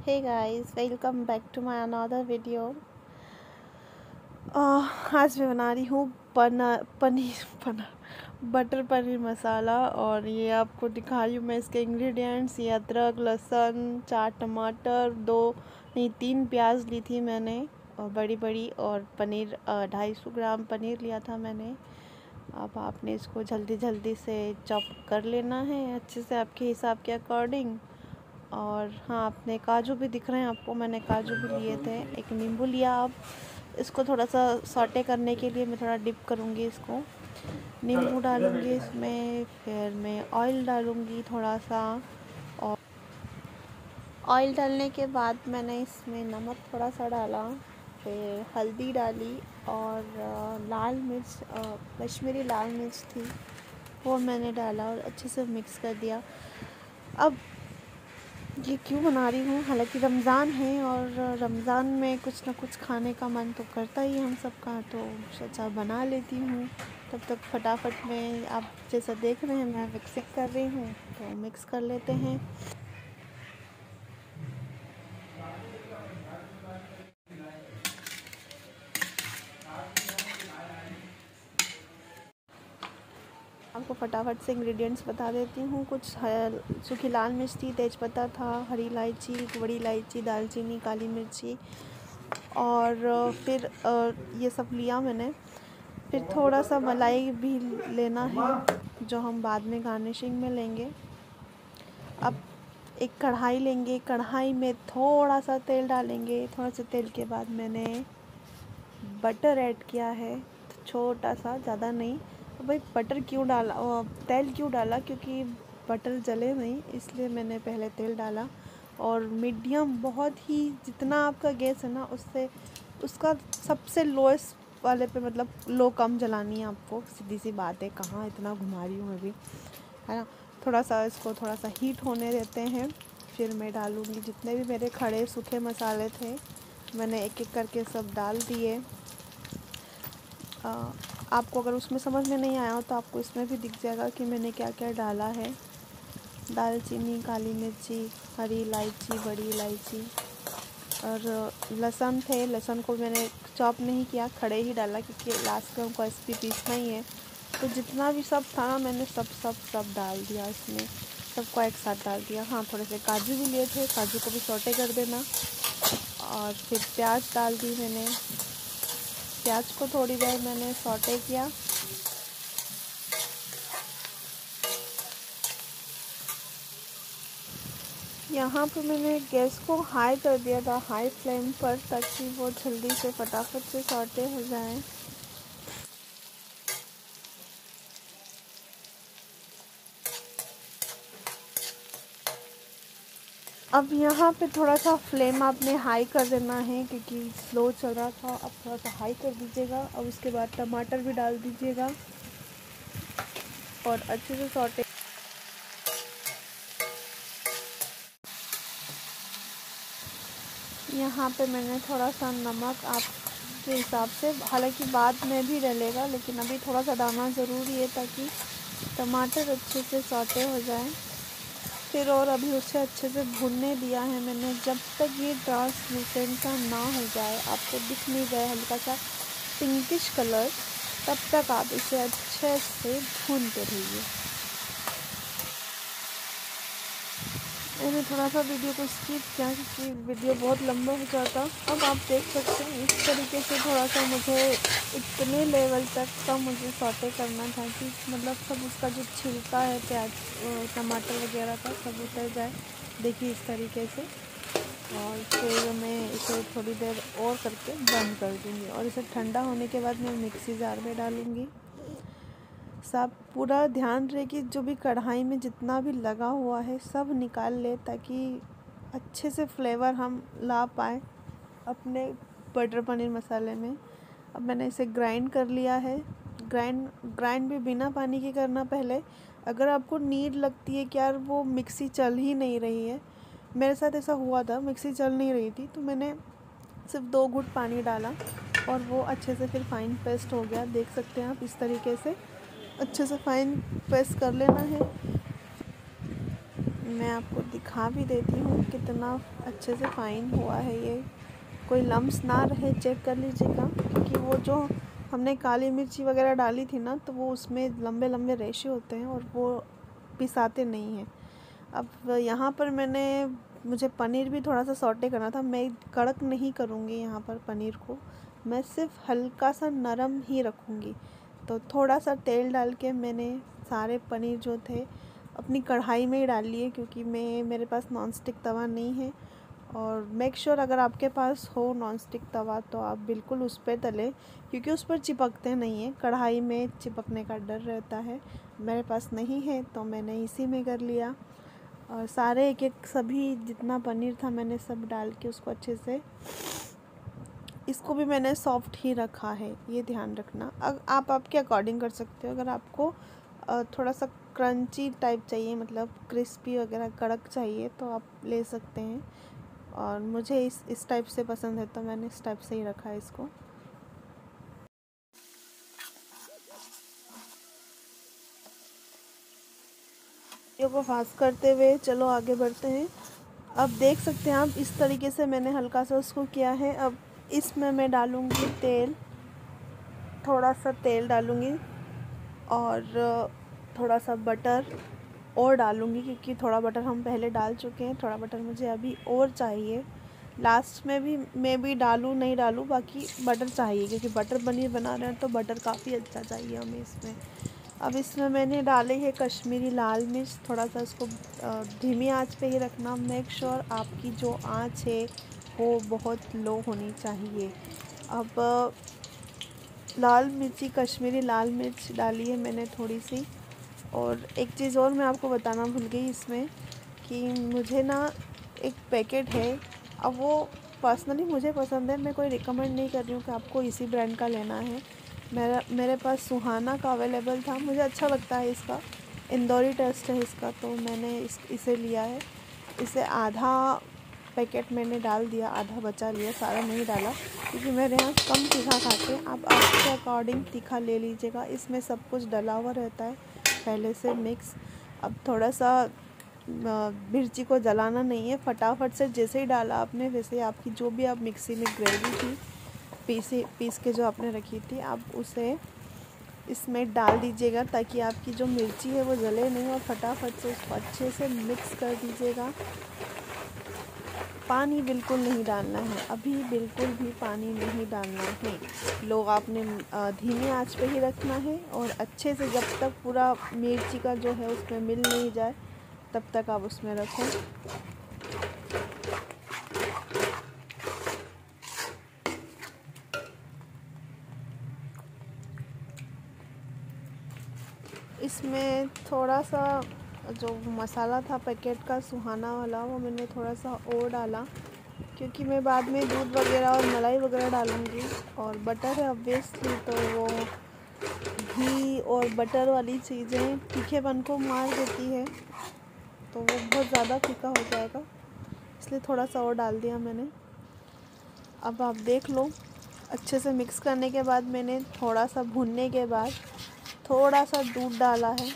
Hey guys, welcome back to my another video। आज मैं बना रही हूँ बटर पनीर मसाला। और ये आपको दिखा रही हूँ मैं इसके इंग्रेडिएंट्स। ये अदरक, लहसुन, 4 टमाटर, 3 प्याज ली थी मैंने और बड़ी बड़ी, और पनीर 250 ग्राम पनीर लिया था मैंने। अब आपने इसको जल्दी से चॉप कर लेना है अच्छे से आपके हिसाब के अकॉर्डिंग। और हाँ, अपने काजू भी दिख रहे हैं आपको, मैंने काजू भी लिए थे। एक नींबू लिया। अब इसको थोड़ा सा सॉटे करने के लिए मैं थोड़ा डिप करूँगी इसको। नींबू डालूँगी इसमें, फिर मैं ऑयल डालूँगी थोड़ा सा। और ऑयल डालने के बाद मैंने इसमें नमक थोड़ा सा डाला, फिर हल्दी डाली और लाल मिर्च, कश्मीरी लाल मिर्च थी वो मैंने डाला और अच्छे से मिक्स कर दिया। अब ये क्यों बना रही हूँ, हालांकि रमज़ान है और रमज़ान में कुछ ना कुछ खाने का मन तो करता ही हम सबका, तो सोचा बना लेती हूँ। तब तक फटाफट में आप जैसा देख रहे हैं मैं मिक्सिंग कर रही हूँ, तो मिक्स कर लेते हैं। आपको फटाफट से इंग्रेडिएंट्स बता देती हूँ। कुछ सूखी लाल मिर्च थी, तेज़पत्ता था, हरी इलायची, बड़ी इलायची, दालचीनी, काली मिर्ची, और फिर ये सब लिया मैंने। फिर थोड़ा सा मलाई भी लेना है जो हम बाद में गार्निशिंग में लेंगे। अब एक कढ़ाई लेंगे, कढ़ाई में थोड़ा सा तेल डालेंगे। थोड़ा सा तेल के बाद मैंने बटर ऐड किया है, छोटा सा, ज़्यादा नहीं। तो भाई बटर क्यों डाला, तेल क्यों डाला, क्योंकि बटर जले नहीं, इसलिए मैंने पहले तेल डाला। और मीडियम, बहुत ही, जितना आपका गैस है ना उससे उसका सबसे लोएस्ट वाले पे, मतलब लो कम जलानी है आपको। सीधी सी बात है, कहाँ इतना घुमा रही हूँ मैं भी, है ना। थोड़ा सा इसको थोड़ा सा हीट होने देते हैं। फिर मैं डालूँगी जितने भी मेरे खड़े सूखे मसाले थे, मैंने एक एक करके सब डाल दिए। आपको अगर उसमें समझ में नहीं आया हो तो आपको इसमें भी दिख जाएगा कि मैंने क्या क्या डाला है। दालचीनी, काली मिर्ची, हरी इलायची, बड़ी इलायची, और लहसुन थे। लहसुन को मैंने चॉप नहीं किया, खड़े ही डाला, क्योंकि लास्ट में हमको एसपी पीसना ही है। तो जितना भी सब था ना, मैंने सब डाल दिया इसमें, सबको एक साथ डाल दिया। हाँ, थोड़े से काजू भी लिए थे, काजू को भी सौटे कर देना। और फिर प्याज डाल दी मैंने, प्याज को थोड़ी देर मैंने सौटे किया। यहाँ पर मैंने गैस को हाई कर दिया था, हाई फ्लेम पर, ताकि वो जल्दी से फटाफट से सौटे हो जाएं। अब यहाँ पे थोड़ा सा फ्लेम आपने हाई कर देना है, क्योंकि स्लो चल रहा था। अब थोड़ा सा हाई कर दीजिएगा। अब उसके बाद टमाटर भी डाल दीजिएगा और अच्छे से सौटे। यहाँ पे मैंने थोड़ा सा नमक आपके हिसाब से, हालांकि बाद में भी डलेगा, लेकिन अभी थोड़ा सा डालना ज़रूरी है ताकि टमाटर अच्छे से सौटे हो जाए। फिर और अभी उसे अच्छे से भूनने दिया है मैंने, जब तक ये ट्रांसलूसेंट सा ना हो जाए, आपको दिख नहीं जाए हल्का सा पिंकिश कलर, तब तक आप इसे अच्छे से भूनते रहिए। मैंने थोड़ा सा वीडियो को स्किप किया क्योंकि वीडियो बहुत लंबा हो जाता। अब आप देख सकते हैं इस तरीके से थोड़ा सा मुझे इतने लेवल तक का मुझे सौटे करना था कि मतलब सब उसका जो छिलका है प्याज टमाटर वगैरह का सब उतर जाए। देखिए इस तरीके से। और फिर मैं इसे थोड़ी देर और करके बंद कर दूँगी, और इसे ठंडा होने के बाद मैं मिक्सी जार में डालूँगी। सब पूरा ध्यान रहे कि जो भी कढ़ाई में जितना भी लगा हुआ है सब निकाल ले, ताकि अच्छे से फ्लेवर हम ला पाए अपने बटर पनीर मसाले में। अब मैंने इसे ग्राइंड कर लिया है। ग्राइंड भी बिना पानी के करना पहले। अगर आपको नीड लगती है कि यार वो मिक्सी चल ही नहीं रही है, मेरे साथ ऐसा हुआ था, मिक्सी चल नहीं रही थी, तो मैंने सिर्फ 2 घूंट पानी डाला और वो अच्छे से फिर फाइन पेस्ट हो गया। देख सकते हैं आप इस तरीके से अच्छे से फाइन पेस्ट कर लेना है। मैं आपको दिखा भी देती हूँ कितना अच्छे से फाइन हुआ है ये। कोई लम्स ना रहे चेक कर लीजिएगा, क्योंकि वो जो हमने काली मिर्ची वगैरह डाली थी ना, तो वो उसमें लंबे लंबे रेशे होते हैं और वो पिसाते नहीं हैं। अब यहाँ पर मुझे पनीर भी थोड़ा सा सौटे करना था। मैं कड़क नहीं करूँगी यहाँ पर पनीर को, मैं सिर्फ हल्का सा नरम ही रखूँगी। तो थोड़ा सा तेल डाल के मैंने सारे पनीर जो थे अपनी कढ़ाई में ही डाल लिए, क्योंकि मेरे पास नॉन स्टिक तवा नहीं है। और मेक श्योर अगर आपके पास हो नॉन स्टिक तवा तो आप बिल्कुल उस पर तलें, क्योंकि उस पर चिपकते नहीं हैं, कढ़ाई में चिपकने का डर रहता है। मेरे पास नहीं है तो मैंने इसी में कर लिया। और सारे एक एक सभी जितना पनीर था मैंने सब डाल के उसको अच्छे से, इसको भी मैंने सॉफ्ट ही रखा है, ये ध्यान रखना। आप आपके अकॉर्डिंग कर सकते हो। अगर आपको थोड़ा सा क्रंची टाइप चाहिए, मतलब क्रिस्पी वगैरह कड़क चाहिए, तो आप ले सकते हैं। और मुझे इस टाइप से पसंद है तो मैंने इस टाइप से ही रखा है इसको। वीडियो को फास्ट करते हुए चलो आगे बढ़ते हैं। अब देख सकते हैं आप, इस तरीके से मैंने हल्का सा उसको किया है। अब इसमें मैं डालूँगी तेल, थोड़ा सा तेल डालूँगी और थोड़ा सा बटर और डालूँगी, क्योंकि थोड़ा बटर हम पहले डाल चुके हैं, थोड़ा बटर मुझे अभी और चाहिए। लास्ट में भी मैं भी डालूँ नहीं डालूँ, बाकी बटर चाहिए, क्योंकि बटर पनीर बना रहे हैं तो बटर काफ़ी अच्छा चाहिए हमें इसमें। अब इसमें मैंने डाले है कश्मीरी लाल मिर्च। थोड़ा सा इसको धीमी आंच पे ही रखना। मेक श्योर आपकी जो आंच है वो बहुत लो होनी चाहिए। अब लाल मिर्ची, कश्मीरी लाल मिर्च डाली है मैंने थोड़ी सी। और एक चीज़ और मैं आपको बताना भूल गई इसमें, कि मुझे ना एक पैकेट है, अब वो पर्सनली मुझे पसंद है, मैं कोई रिकमेंड नहीं कर रही हूँ कि आपको इसी ब्रांड का लेना है। मेरे पास सुहाना का अवेलेबल था, मुझे अच्छा लगता है इसका, इंदौरी टेस्ट है इसका, तो मैंने इसे लिया है। इसे आधा पैकेट मैंने डाल दिया, आधा बचा लिया, सारा नहीं डाला, क्योंकि मेरे यहाँ कम तीखा खाते हैं। आप आपके अकॉर्डिंग तीखा ले लीजिएगा, इसमें सब कुछ डला हुआ रहता है पहले से मिक्स। अब थोड़ा सा मिर्ची को जलाना नहीं है, फटाफट से जैसे ही डाला आपने वैसे ही आपकी जो भी आप मिक्सी में ग्रेवी थी पीस के जो आपने रखी थी, आप उसे इसमें डाल दीजिएगा, ताकि आपकी जो मिर्ची है वो जले नहीं, और फटाफट से उसको अच्छे से मिक्स कर दीजिएगा। पानी बिल्कुल नहीं डालना है, अभी बिल्कुल भी पानी नहीं डालना है। लोग आपने धीमी आंच पे ही रखना है, और अच्छे से जब तक पूरा मिर्ची का जो है उसमें मिल नहीं जाए तब तक आप उसमें रखें। इसमें थोड़ा सा जो मसाला था पैकेट का सुहाना वाला, वो मैंने थोड़ा सा और डाला, क्योंकि मैं बाद में दूध वगैरह और मलाई वगैरह डालूँगी। और बटर है ऑब्वियसली, तो वो घी और बटर वाली चीज़ें तीखेपन को मार देती है, तो वो बहुत ज़्यादा फीका हो जाएगा, इसलिए थोड़ा सा और डाल दिया मैंने। अब आप देख लो, अच्छे से मिक्स करने के बाद मैंने थोड़ा सा भूनने के बाद थोड़ा सा दूध डाला है।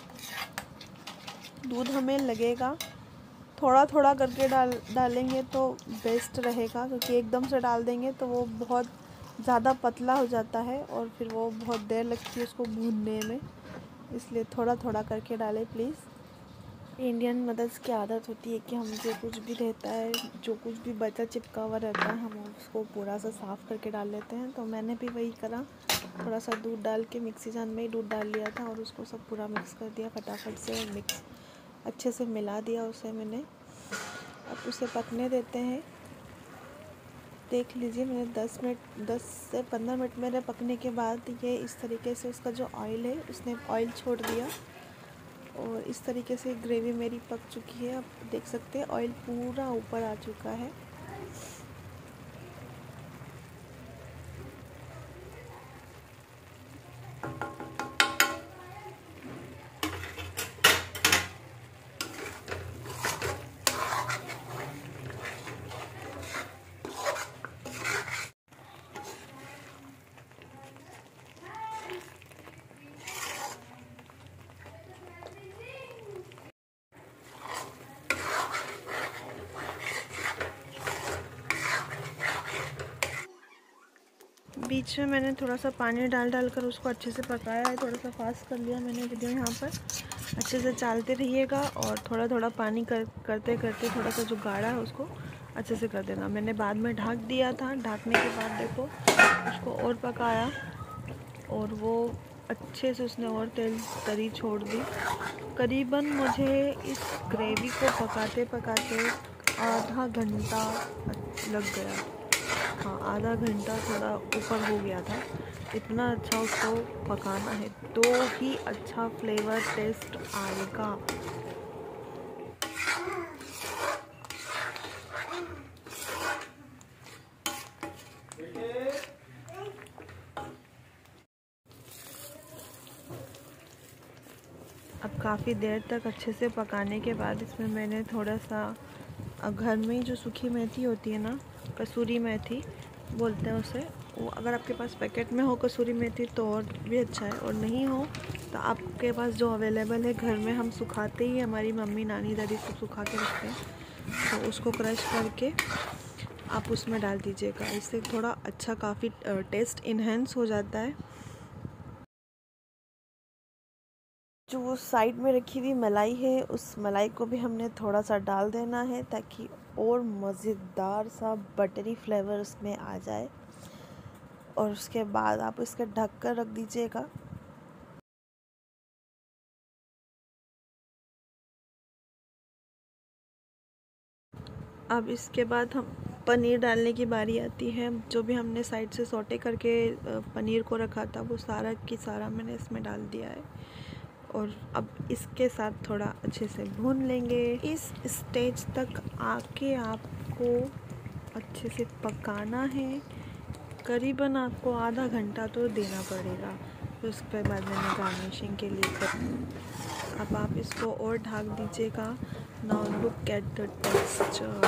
दूध हमें लगेगा, थोड़ा थोड़ा करके डालेंगे तो बेस्ट रहेगा, क्योंकि एकदम से डाल देंगे तो वो बहुत ज़्यादा पतला हो जाता है और फिर वो बहुत देर लगती है उसको भूनने में, इसलिए थोड़ा थोड़ा करके डालें प्लीज़। इंडियन मदर्स की आदत होती है कि हम जो कुछ भी रहता है, जो कुछ भी बचा चिपका हुआ रहता है, हम उसको पूरा सा साफ़ करके डाल लेते हैं, तो मैंने भी वही करा। थोड़ा सा दूध डाल के मिक्सी जार में ही दूध डाल लिया था और उसको सब पूरा मिक्स कर दिया फटाफट से, और मिक्स अच्छे से मिला दिया उसे मैंने। अब उसे पकने देते हैं। देख लीजिए, मैंने 10 से 15 मिनट मेरे पकने के बाद ये इस तरीके से उसका जो ऑयल है उसने ऑयल छोड़ दिया, और इस तरीके से ग्रेवी मेरी पक चुकी है। आप देख सकते हैं ऑयल पूरा ऊपर आ चुका है। बीच में मैंने थोड़ा सा पानी डाल कर उसको अच्छे से पकाया है। थोड़ा सा फास्ट कर लिया मैंने वीडियो यहाँ पर। अच्छे से चालते रहिएगा और थोड़ा थोड़ा पानी करते करते थोड़ा सा जो गाढ़ा है उसको अच्छे से कर देना। मैंने बाद में ढक दिया था। ढकने के बाद देखो उसको और पकाया और वो अच्छे से उसने और तरी छोड़ दी। करीबन मुझे इस ग्रेवी को पकाते पकाते आधा घंटा लग गया। हाँ, आधा घंटा थोड़ा ऊपर हो गया था। इतना अच्छा उसको पकाना है तो ही अच्छा फ्लेवर टेस्ट आएगा। अब काफ़ी देर तक अच्छे से पकाने के बाद इसमें मैंने थोड़ा सा घर में ही जो सूखी मेथी होती है ना, कसूरी मेथी बोलते हैं उसे, वो अगर आपके पास पैकेट में हो कसूरी मेथी तो और भी अच्छा है, और नहीं हो तो आपके पास जो अवेलेबल है घर में, हम सुखाते ही, हमारी मम्मी नानी दादी सब सुखा के रखते हैं, तो उसको क्रश करके आप उसमें डाल दीजिएगा। इससे थोड़ा अच्छा काफ़ी टेस्ट इन्हेंस हो जाता है। जो वो साइड में रखी हुई मलाई है, उस मलाई को भी हमने थोड़ा सा डाल देना है ताकि और मज़ेदार सा बटरी फ्लेवर उसमें आ जाए। और उसके बाद आप इसके ढक कर रख दीजिएगा। अब इसके बाद हम पनीर डालने की बारी आती है। जो भी हमने साइड से सौटे करके पनीर को रखा था वो सारा की सारा मैंने इसमें डाल दिया है और अब इसके साथ थोड़ा अच्छे से भून लेंगे। इस स्टेज तक आके आपको अच्छे से पकाना है। करीबन आपको आधा घंटा तो देना पड़ेगा। फिर उसके बाद मैंने गार्निशिंग के लिए अब आप इसको और ढक दीजिएगा। Now look at the texture.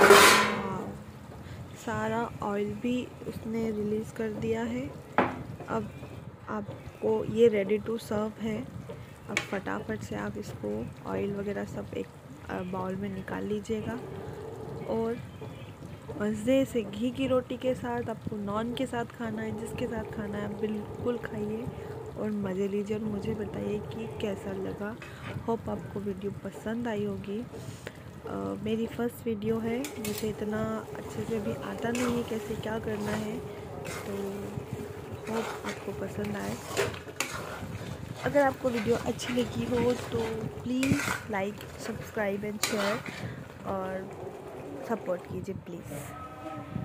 सारा ऑयल भी उसने रिलीज़ कर दिया है। अब आपको ये रेडी टू सर्व है। अब फटाफट से आप इसको ऑयल वगैरह सब एक बाउल में निकाल लीजिएगा और मज़े से घी की रोटी के साथ, आपको नॉन के साथ खाना है, जिसके साथ खाना है, आप बिल्कुल खाइए और मज़े लीजिए और मुझे बताइए कि कैसा लगा। होप आपको वीडियो पसंद आई होगी। मेरी फर्स्ट वीडियो है, मुझे इतना अच्छे से भी आता नहीं है कैसे क्या करना है, तो होप आपको पसंद आए। अगर आपको वीडियो अच्छी लगी हो तो please like, subscribe and share और सपोर्ट कीजिए प्लीज़।